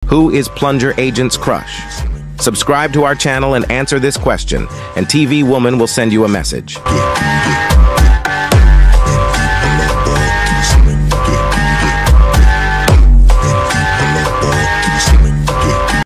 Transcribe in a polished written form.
Who is Plunger Agent's crush? Subscribe to our channel and answer this question, and TV Woman will send you a message.